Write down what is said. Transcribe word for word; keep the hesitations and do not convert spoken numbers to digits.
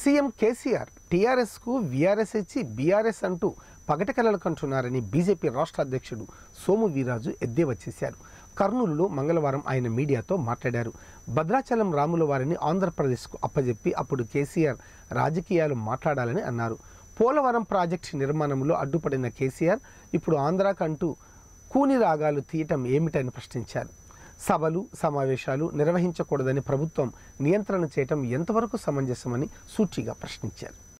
CM KCR టీఆర్ఎస్కు VRS ఇచ్చి BRS అంటూ పగటి కలలు కంటున్నారని బీజేపీ రాష్ట్ర అధ్యక్షుడు సోము వీర్రాజు ఎద్దేవా చేశారు. కర్నూలులో మంగళవారం ఆయన మీడియాతో మాట్లాడారు. భద్రాచలం రాముల వారిని ఆంధ్రప్రదేశ్కు అప్పజెప్పి అప్పుడు కేసీఆర్ రాజకీయాలు మాట్లాడాలని అన్నారు. పోలవరం ప్రాజెక్టు నిర్మాణంలో అడ్డుపడిన కేసీఆర్ ఇప్పుడు ఆంధ్రాకంటూ కూని రాగాలు తీయటం ఏమిటని ప్రశ్నించారు. సభలు సమావేశాలు నిర్వహించకూడదని ప్రభుత్వం నియంత్రణ చేయటం ఎంతవరకు సమంజసమని సూటిగా ప్రశ్నించారు.